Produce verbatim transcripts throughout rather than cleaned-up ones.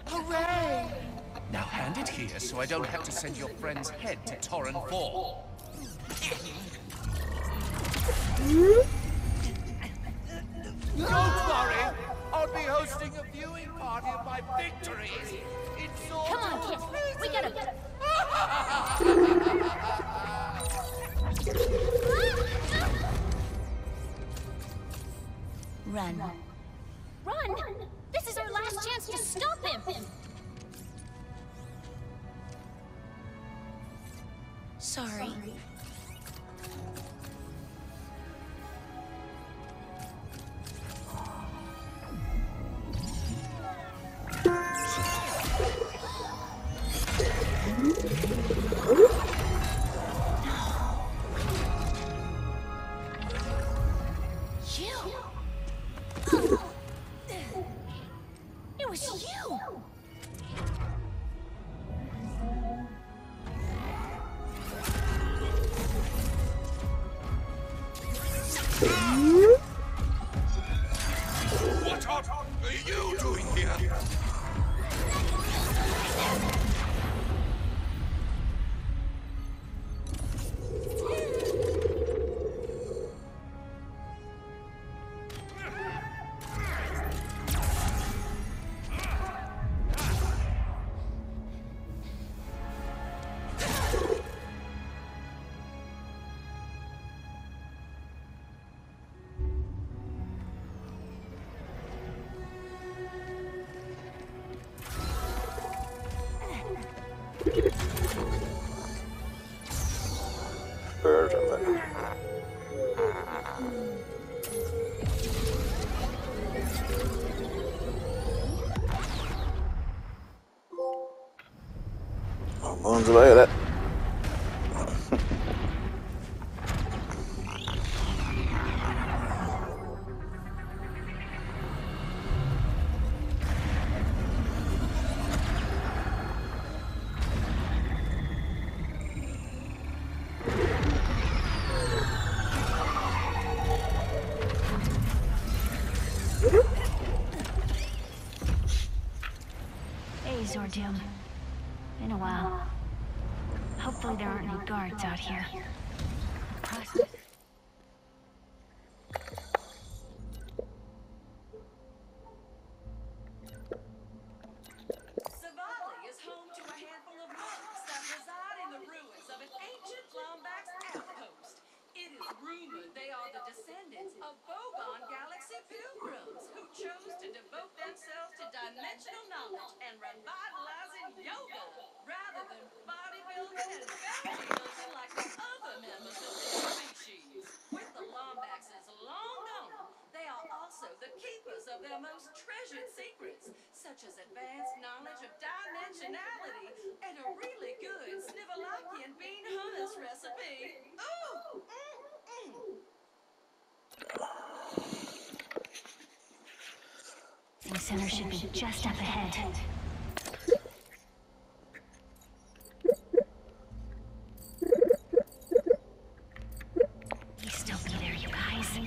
Hooray! Now hand it here so I don't have to send your friend's head to Torren four. Don't worry! I'll be hosting a viewing party of my victories! It's all Come on, kid! We gotta... Run. Run? This is our last chance to stop him! Sorry. It was you! What are you doing here? Bones away with it. Hey, Zordoom. Been a while. Hopefully there aren't any guards out here. Process. Savali is home to a handful of monks that reside in the ruins of an ancient Lombax outpost. It is rumored they are the descendants of Bogon Galaxy pilgrims who chose to devote themselves to dimensional knowledge and revitalizing yoga rather than bodybuilding and bounty hunting like the other members of their species. With the Lombaxes long gone, they are also the keepers of their most treasured secrets, such as advanced knowledge of dimensionality and a really good Snivelakian bean hummus recipe. Ooh! Mm, mm. The center should be just up ahead. Please still be there, you guys.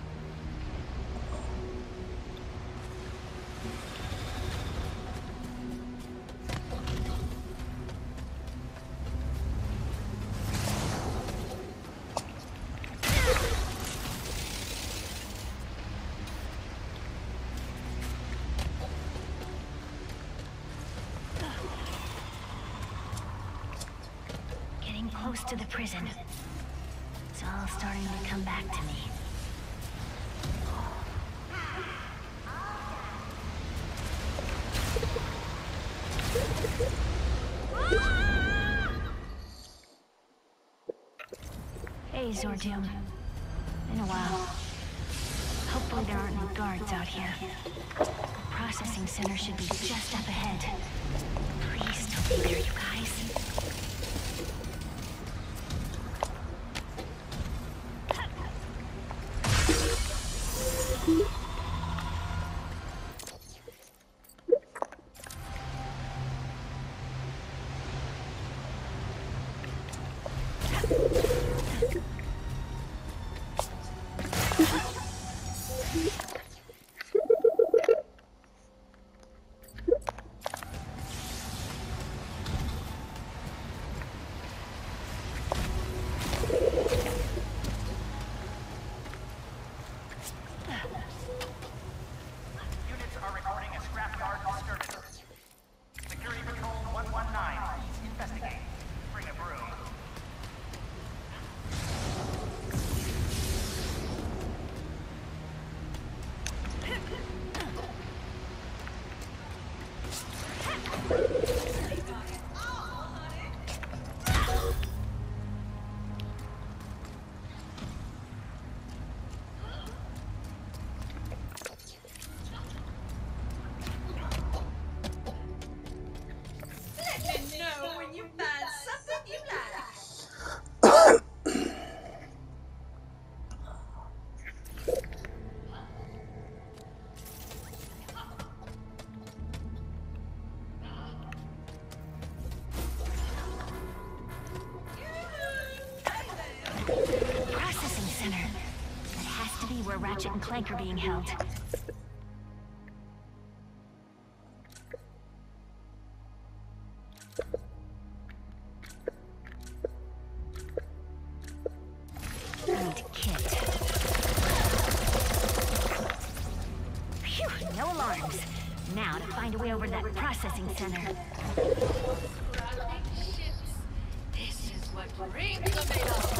Close to the prison. It's all starting to come back to me. Hey, Zordoom. Been a while. Hopefully there aren't any guards out here. The processing center should be just up ahead. Please still be there, you guys. Ratchet and Clank are being held. Need kit. Phew, no alarms. Now to find a way over to that processing center. This is what rings are made of.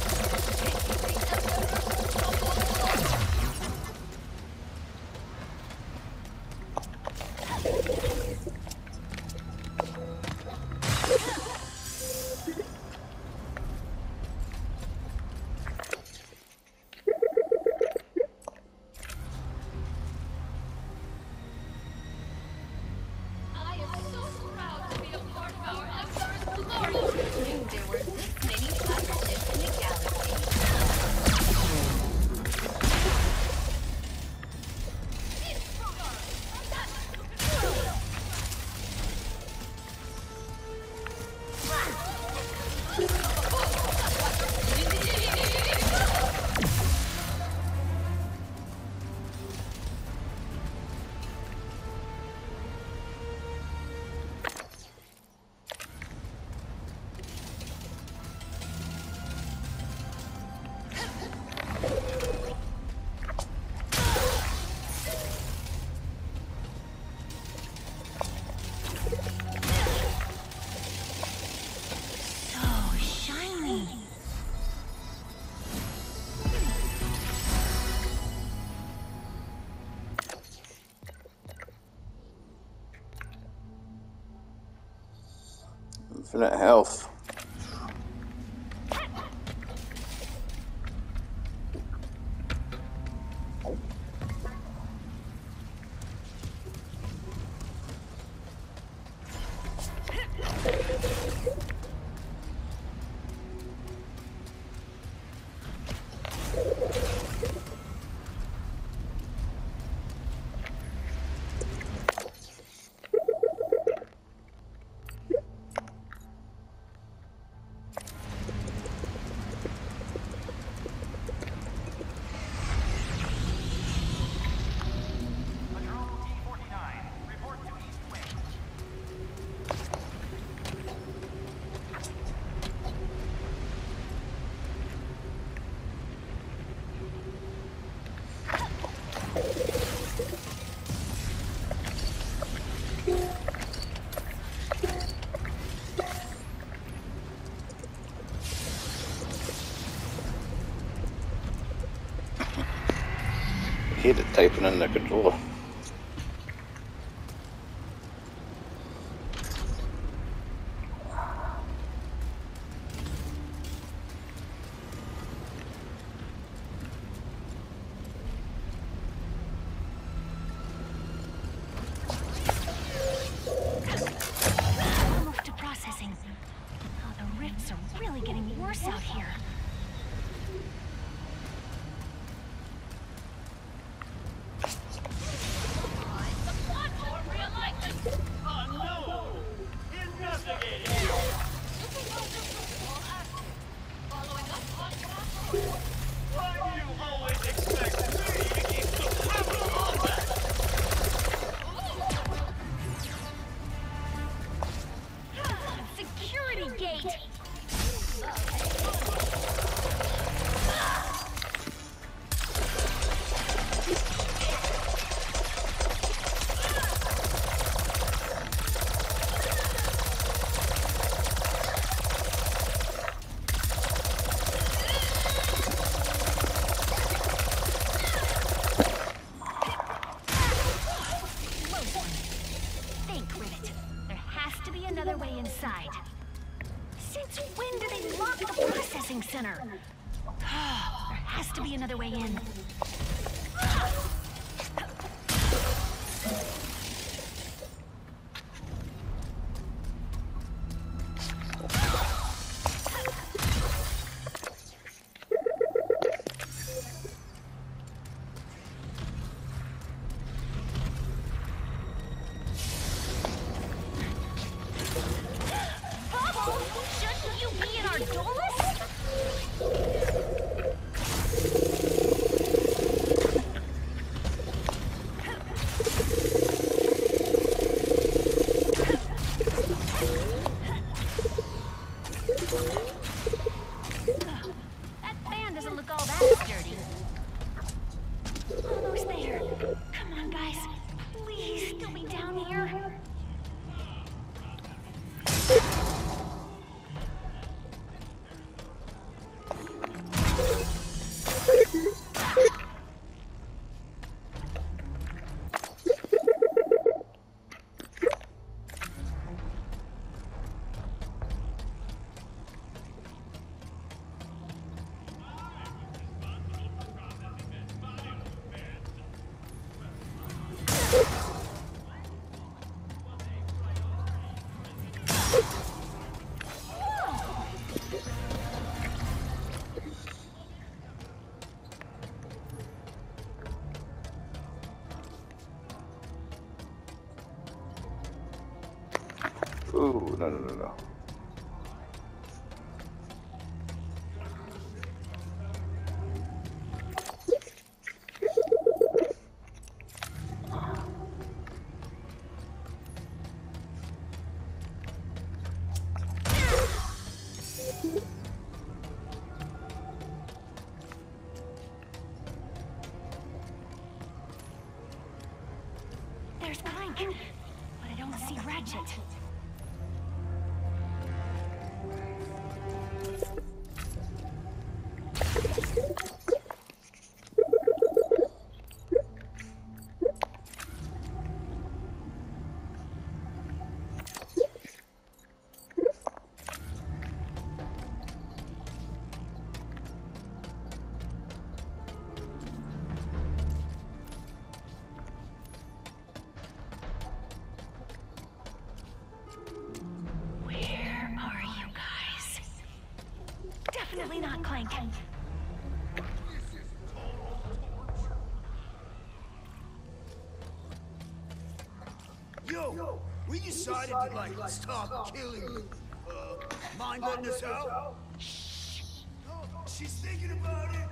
Infinite health. Hit it typing in the controller. Move to processing. Oh, the rifts are really getting worse out here. Center. There has to be another way in. Bubble, shouldn't you be in our door list? no, no, no, no. There's Clank, but I don't see Ratchet. Definitely not Clank. Yo, we decided to like stop killing. Uh, mind letting us out? Shh. Oh, she's thinking about it.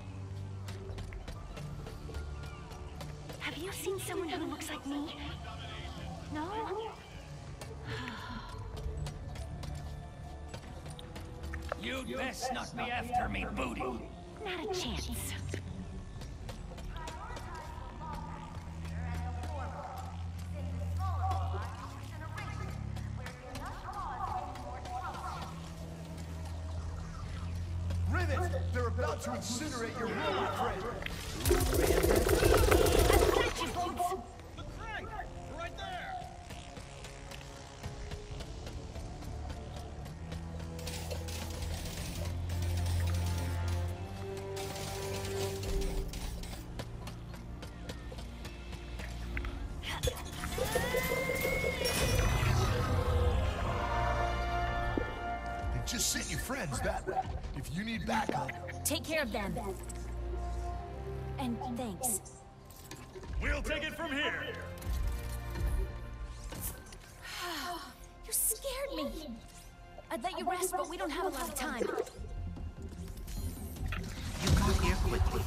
Have you seen someone who looks like me? No? You'd best not be after me, booty. Not a chance. Rivet! They're about to incinerate your robot friend. I've got you, folks. The crank! Right there! Just send your friends that way. If you need backup, Take care of them. And thanks. we'll take it from here. You scared me. I'd let you rest, but we don't have a lot of time. You got here quickly.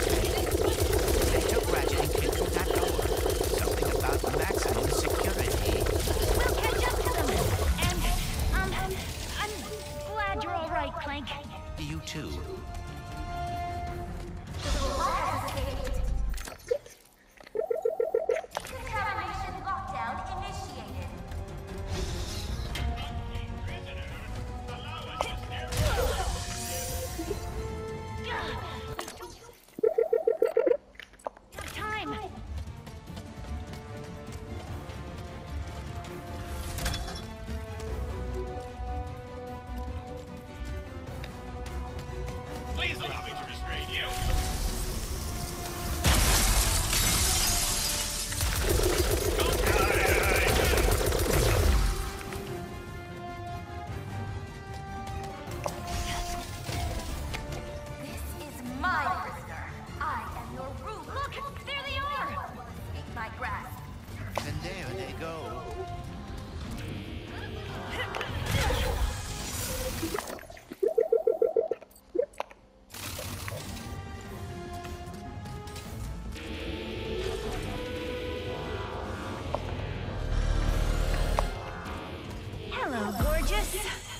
I helped Ratchet and get through that door. Something about maximum security. We'll catch up to them. And, um, I'm glad you're all right, Clank. You too. Contamination lockdown initiated. Time. Please allow me to restrain you. This is my prisoner. I am your ruler. Look, there they are. Escape my grasp. And there they go. Hello, gorgeous.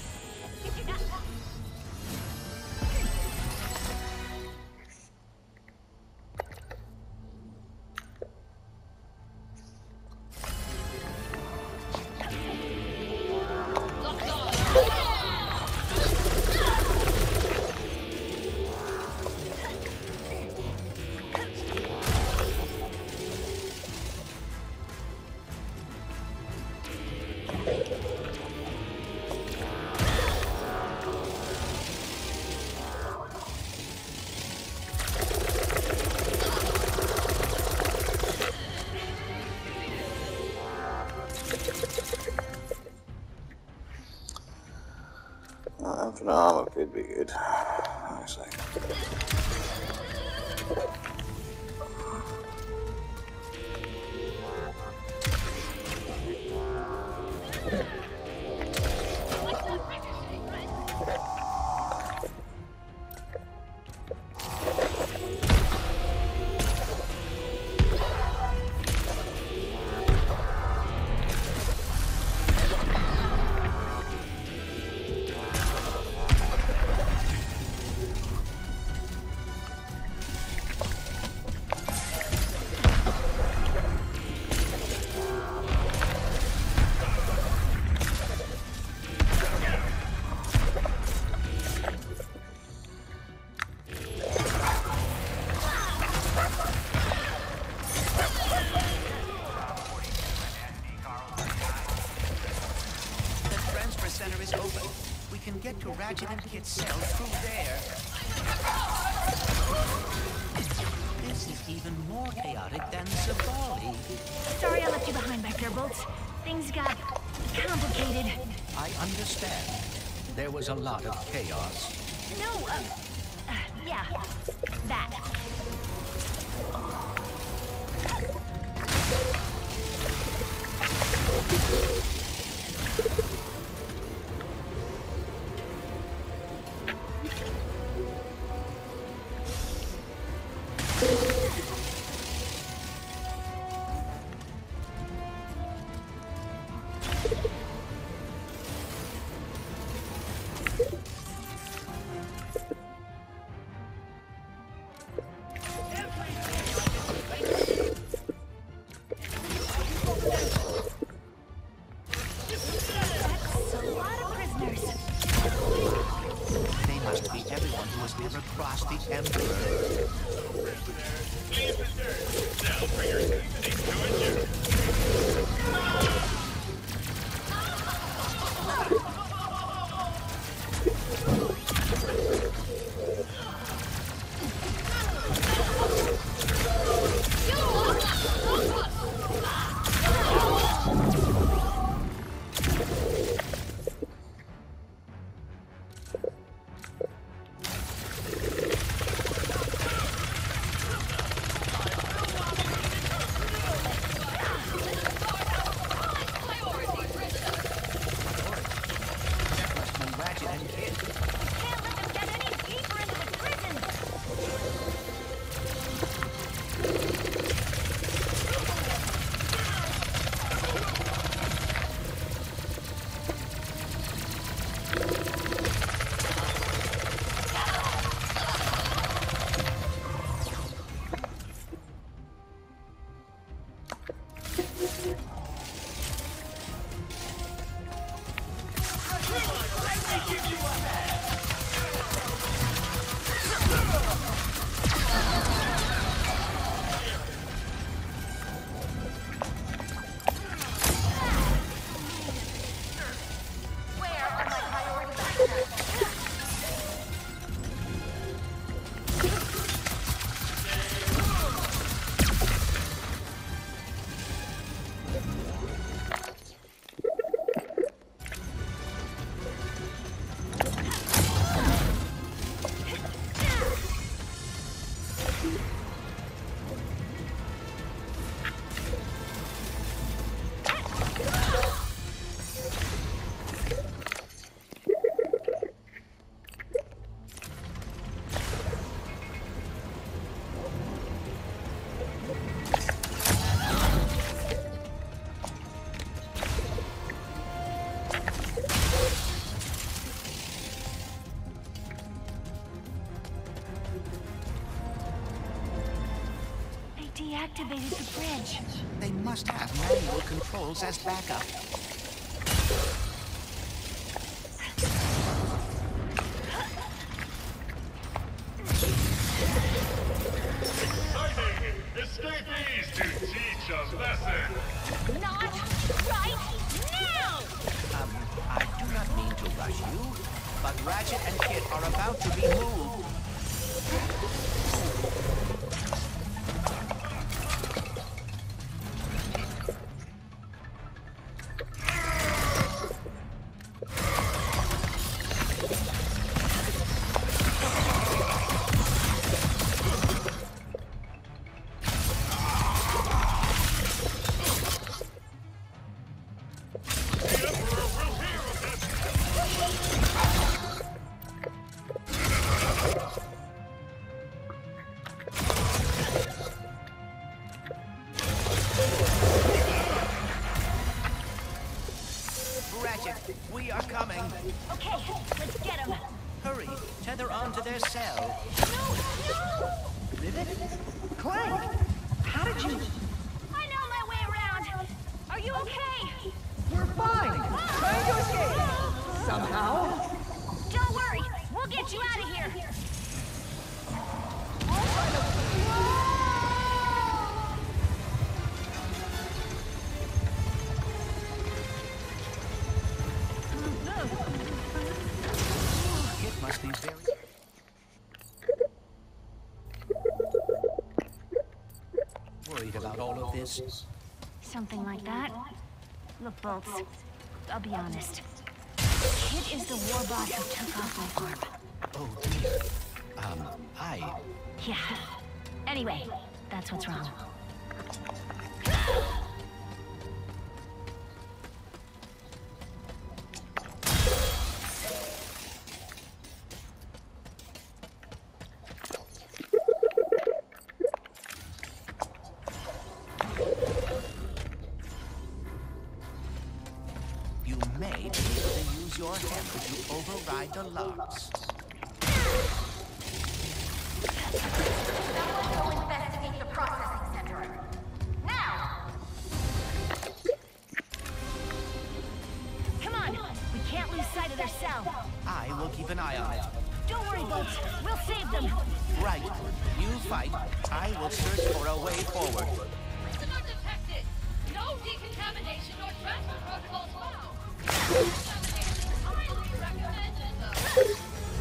Uh, infinite armor could be good. Actually. Ratchet and Kit's cell through there. This is even more chaotic than Savali. Sorry I left you behind back there, Bolts. Things got complicated. I understand. There was a lot of chaos. No, uh, uh yeah, that. Deactivated the bridge. They must have manual controls as backup. Exciting! Escapees to teach a lesson! Not right now! Um, I do not mean to rush you, but Ratchet and Kit are about to be moved. We are coming. Okay, let's get him. Hurry, tether onto their cell. No, no! Rivet? Clank! How did you... I know my way around. Are you okay? We're fine. Trying to escape. Somehow. Don't worry, we'll get you out of here. very... Worried about all of this? Something like that. Look, Bolts, I'll be honest. Kit is the warbot who took off my farm. Oh, dear. Um, I... Yeah. Anyway, that's what's wrong. You may be able to use your hammer to override the locks. Someone go investigate the processing center. Now! Come on! We can't lose sight of their cell. I will keep an eye on it. Don't worry, Bolts. We'll save them. Right. You fight. I will search for a way forward. Prisoner detected. No decontamination or transfer protocols found. Decontamination highly recommended, though.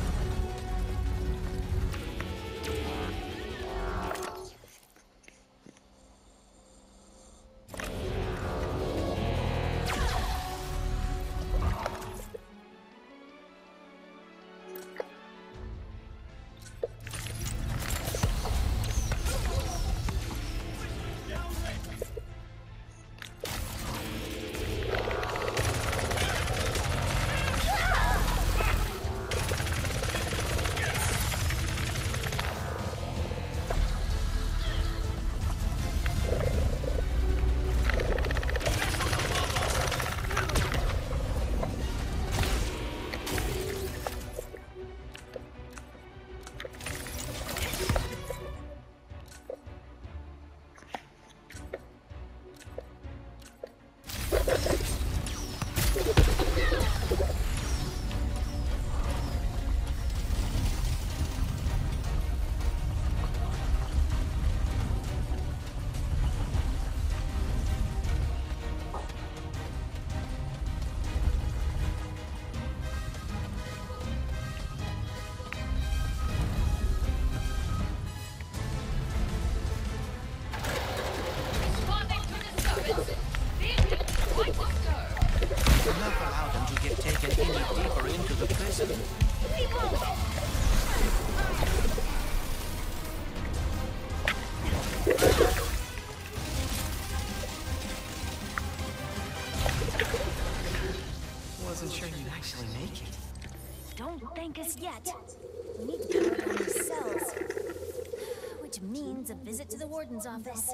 Wasn't sure you'd actually make it. Don't thank us yet. We need to guard on these cells. Which means a visit to the warden's office.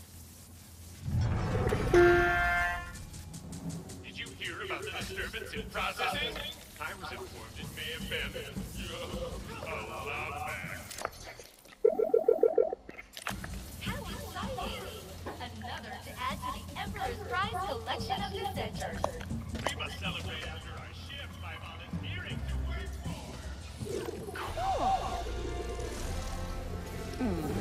Did you hear about the disturbance in processing? I was informed it may have been a lot back. How exciting! Another to add to the Emperor's Prize collection of dissenters. We must celebrate after our shift by volunteering to work more. Cool! Hmm.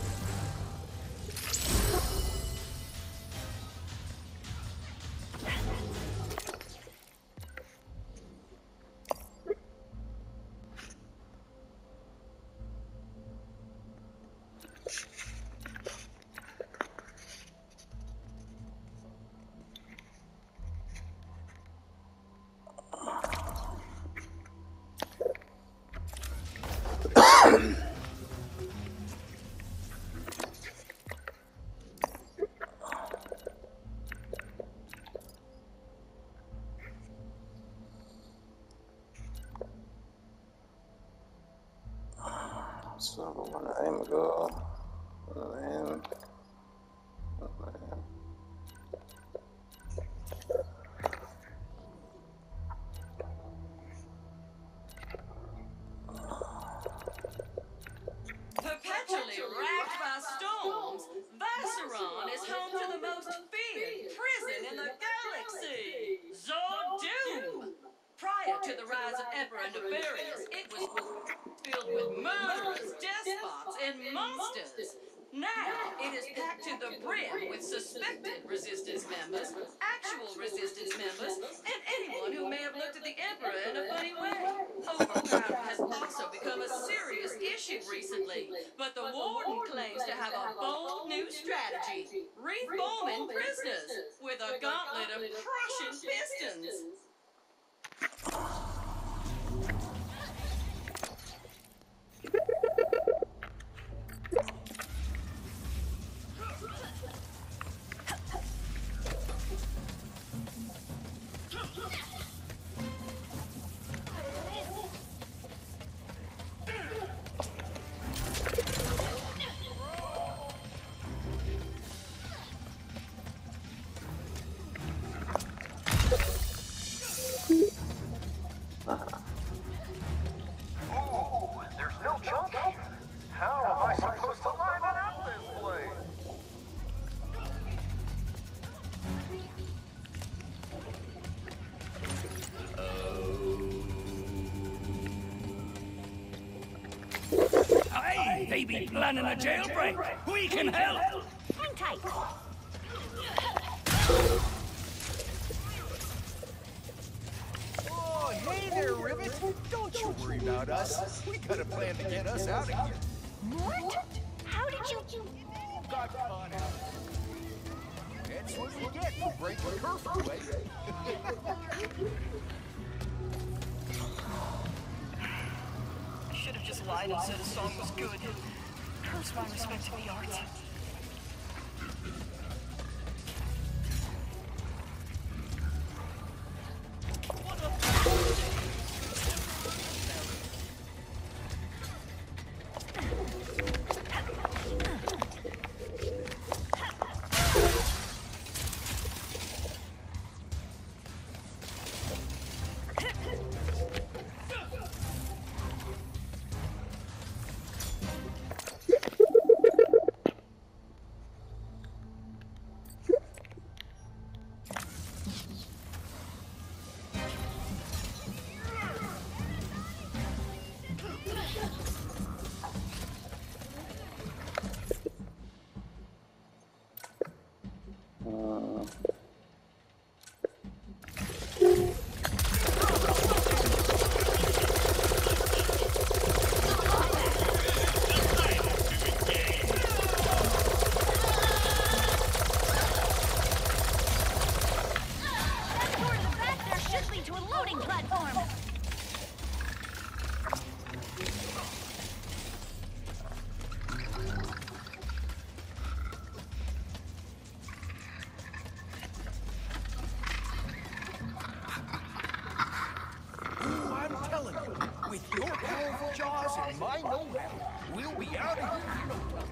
So when I aim go, and then, Perpetually racked by storms, Viceron is home to the most feared prison in the galaxy, Zordoom. Prior to the rise of Emperor Nefarious, it was filled with murderers, despots, and monsters. Now, it is packed to the brim with suspected resistance members, actual resistance members, and anyone who may have looked at the Emperor in a funny way. Overcrowding has also become a serious issue recently, but the Warden claims to have a bold new strategy. Reforming prisoners with a gauntlet of crushing pistons. They be planning a jailbreak. We can help. Hang tight. Oh, hey there, Ribbit. Don't you worry about us. We got a plan to get us out of here. What? How did you... Got caught out. That's what we get for breaking curfew, eh? I should have just lied and said a song was good. Curse my respect to the arts. We'll be out of here in no time.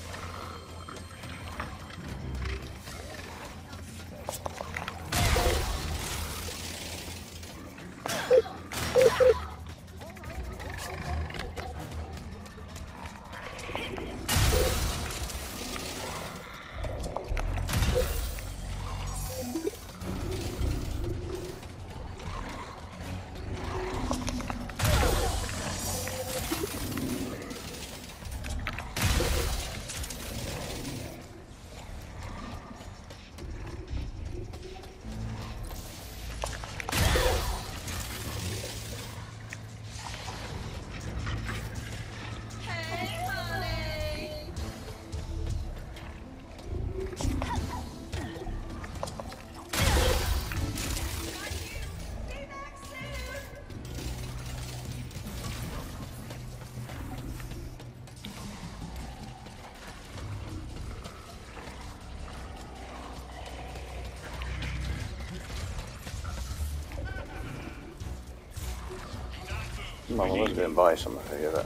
Mum was going to buy something for you, but...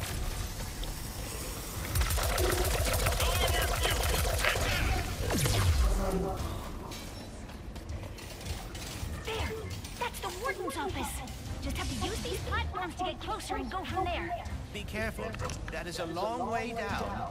There! That's the warden's office! Just have to use these platforms to get closer and go from there. Be careful. That is a long way down.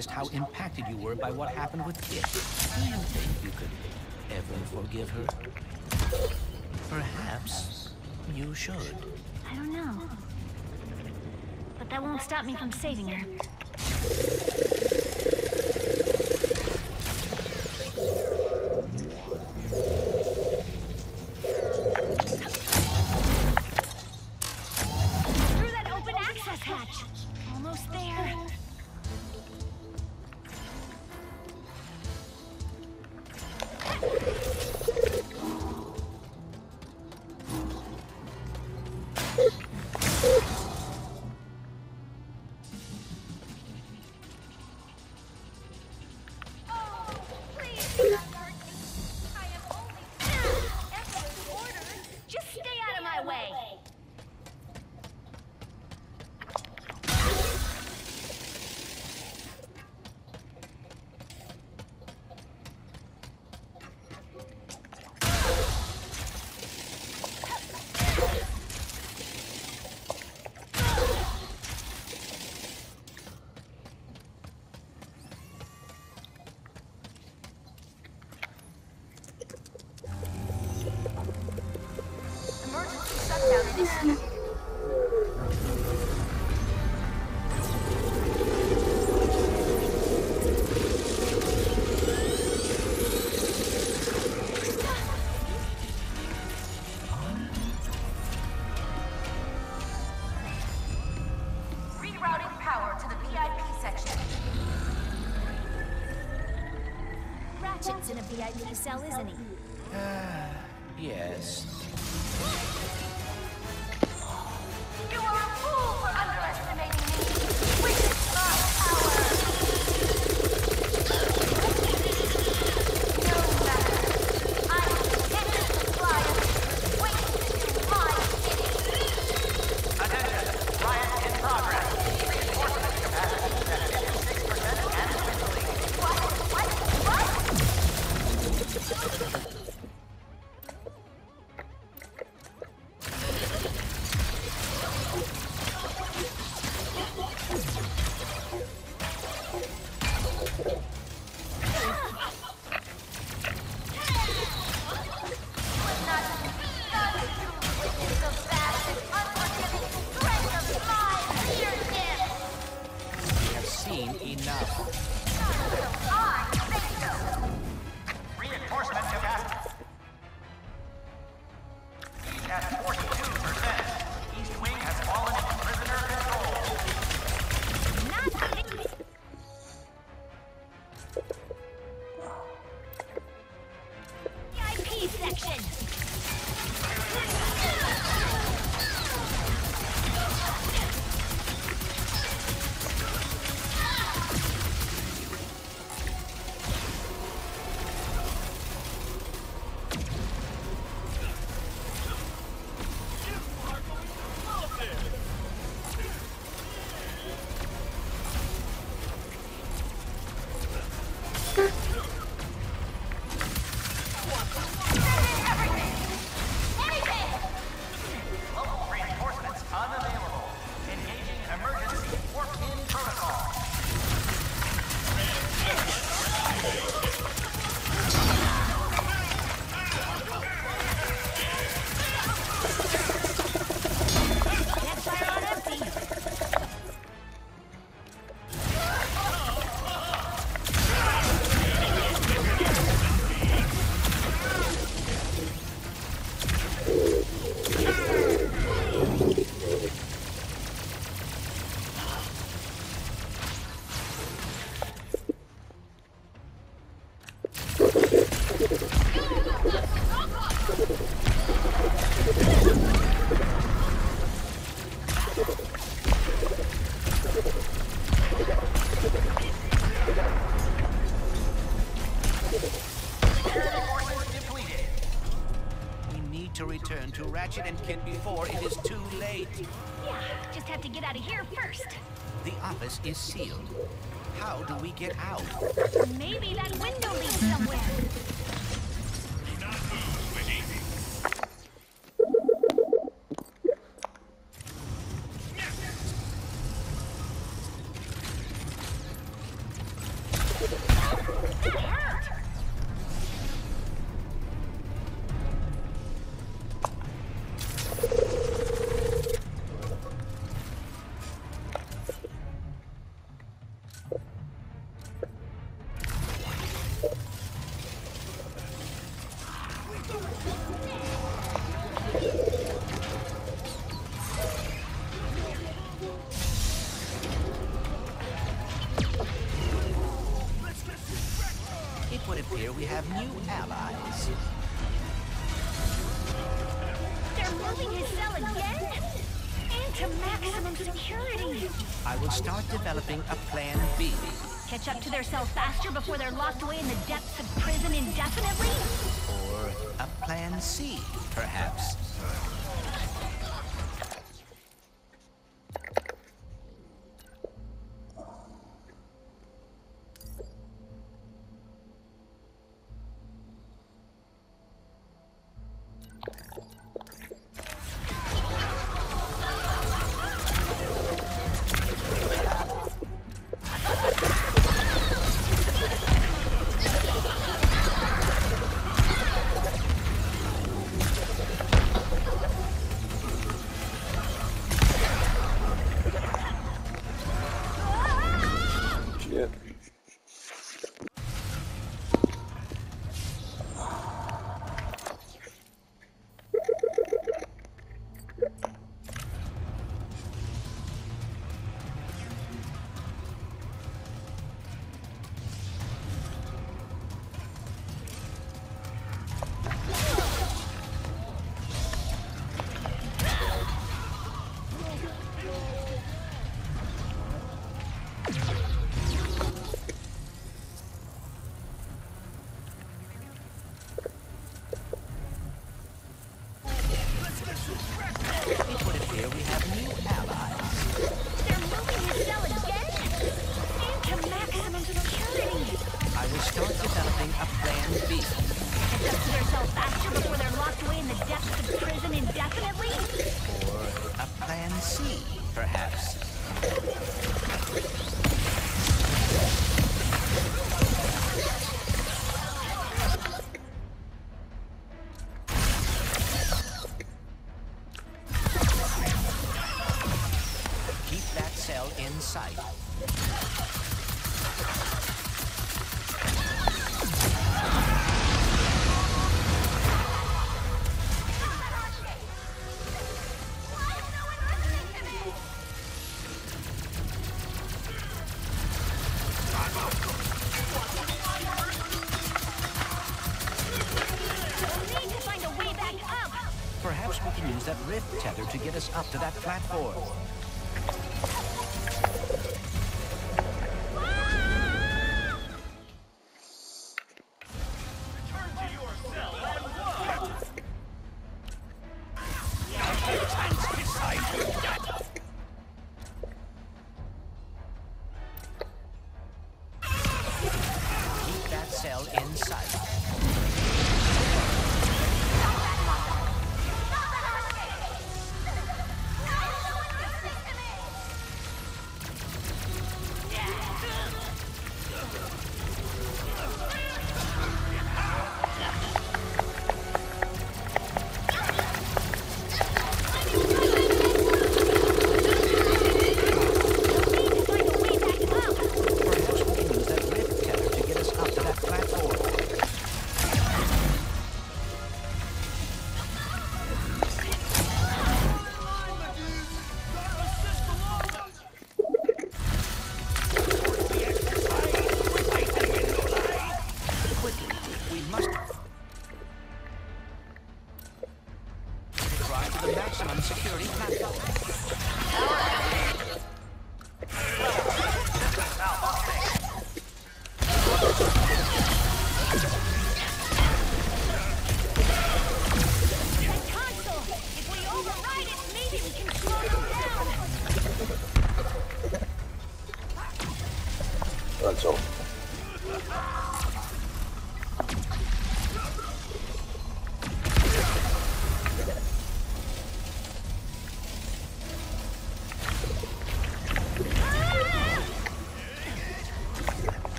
realized how impacted you were by what happened with Kit. Do you think you could ever forgive her? Perhaps you should. I don't know. But that won't stop me from saving her. Through that open access hatch. Almost there. Rerouting power to the V I P section. Ratchet's in a V I P cell, isn't he? Yes. You are a fool for underestimating me. Witness my power. No matter. I am endless supply of waiting to do my bidding. Attention! Riot in progress. Reinforcement capacity at fifty-six percent and dwindling. What? What? What? We have seen enough. Reinforcement capacity. He's at forty-two percent. East Wing has fallen into prisoner control. Not V I P section. Reinforcements unavailable. Engaging emergency warp-in protocol. Can't fire on empty. To return to Ratchet and Kit before it is too late. Yeah, just have to get out of here first. The office is sealed. How do we get out? Maybe that window leads somewhere. Do not move, Winnie. appear we have new allies. They're moving his cell again? Into maximum security. I will start developing a plan B. Catch up to their cell faster before they're locked away in the depths of prison indefinitely? Or a plan C, perhaps. To get us up to that platform. Return to your cell at once! Keep that cell in sight.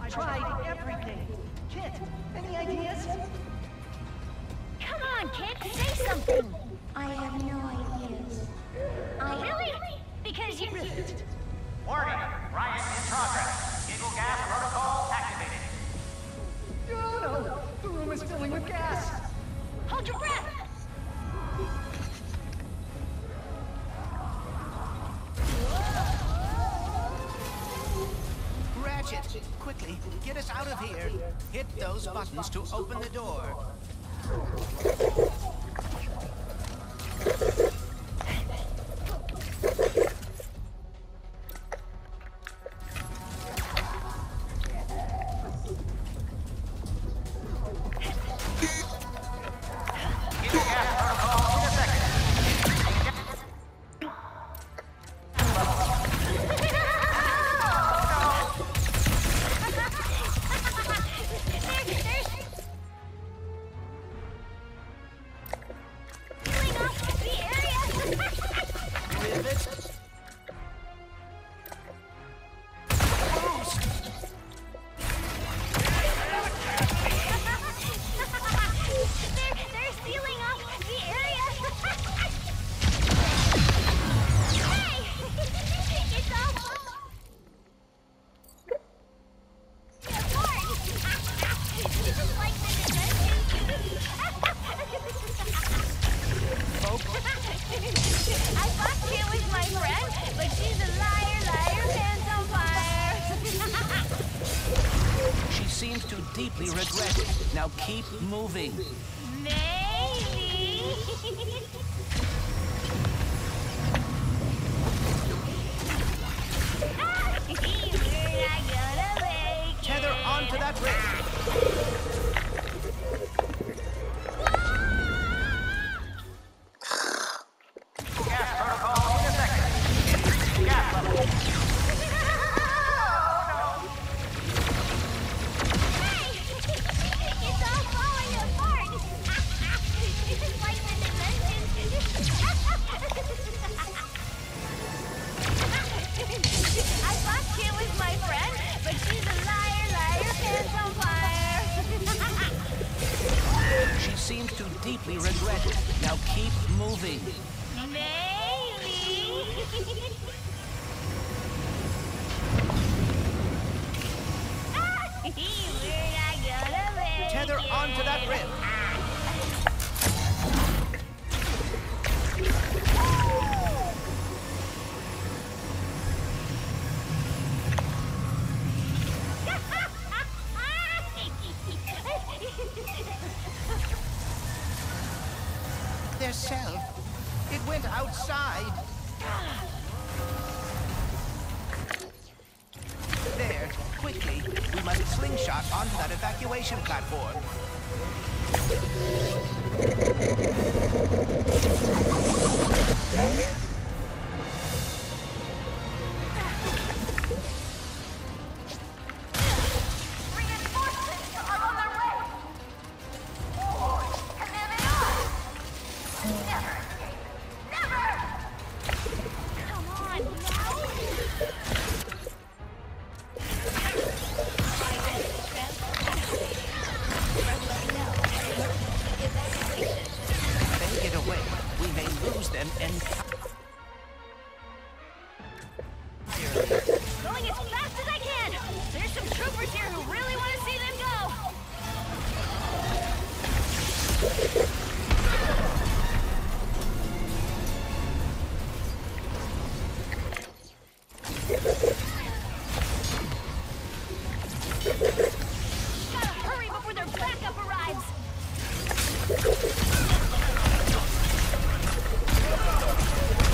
I've tried everything. Kit, any ideas? Come on, kid, say something. I have no ideas. I really? Because you... Warning, riot in progress. Giggle gas protocol activated. Oh no, the room is filling with gas. Hold your breath. Ratchet, quickly, get us out of here. Hit those buttons to open the door. Deeply regret it. Now keep moving. Maybe. We're not gonna make Tether it. onto that rail. Gas protocol in a second. Gas level. Seems to deeply regret it. Now keep moving. Maybe. We're not gonna make Tether it. onto that rail. Their cell. It went outside. There, quickly. We must slingshot onto that evacuation platform. Going as fast as I can! There's some troopers here who really want to see them go! Gotta hurry before their backup arrives!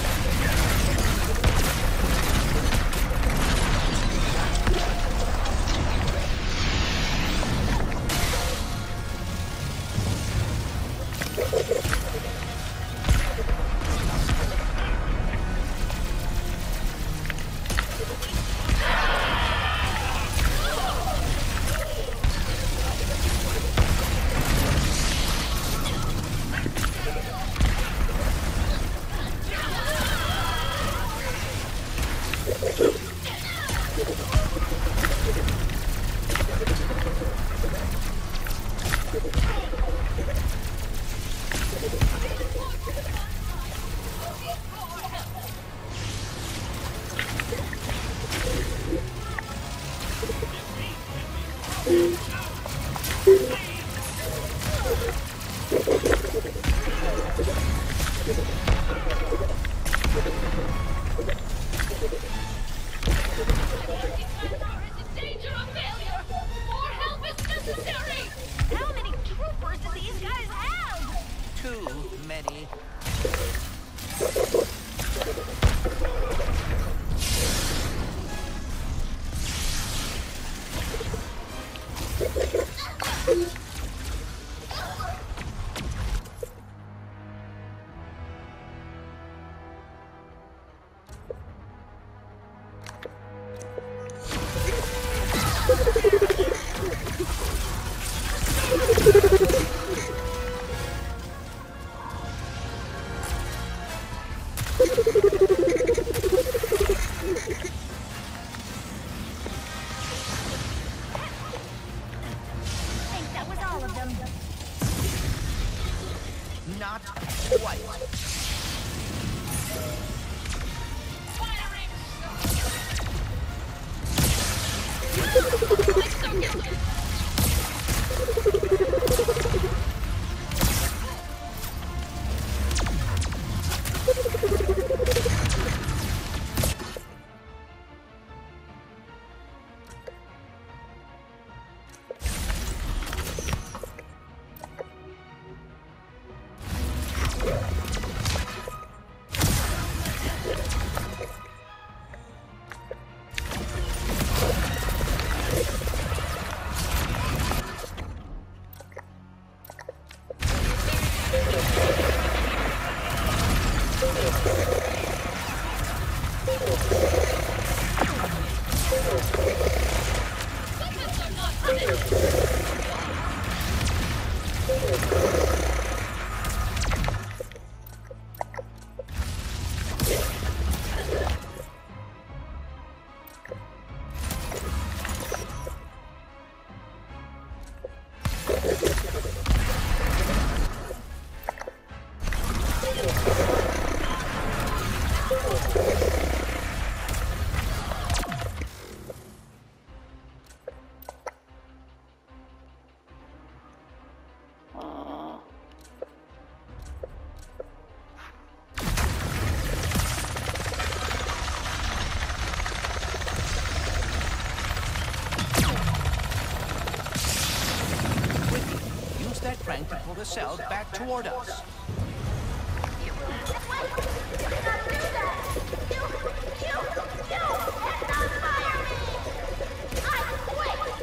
the cell back toward us. You cannot do that! You, you, you cannot fire me! I quit!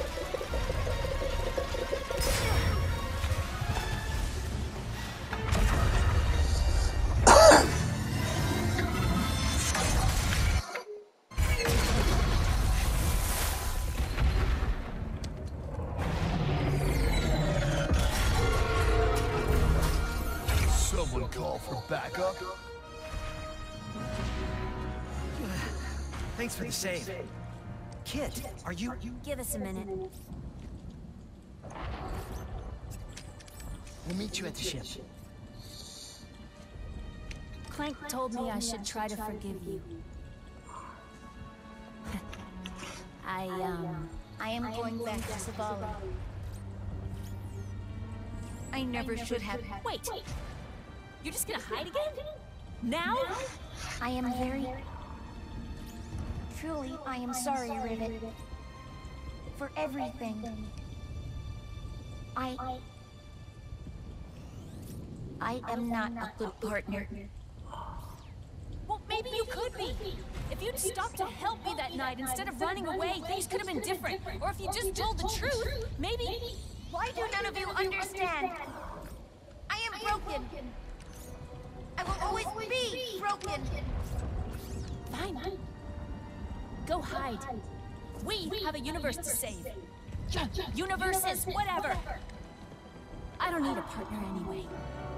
Someone call for backup? Thanks for the save. Kit, are you... Give us a minute. We'll meet you at the ship. Clank told me I should try to forgive you. I, um... I am going back to Zavala. I never should have... Wait! You're just gonna hide again? Now? I am very... Truly, I am sorry, Rivet. For everything. I... I am not a good partner. Well, maybe you could be. If you'd stopped to help me that night instead of running away, things could have been different. Or if you just told the truth, maybe... Why do none of you understand? I am broken. I will always be broken. Fine. Go hide. We have a universe to save. Universes, whatever. I don't need a partner anyway.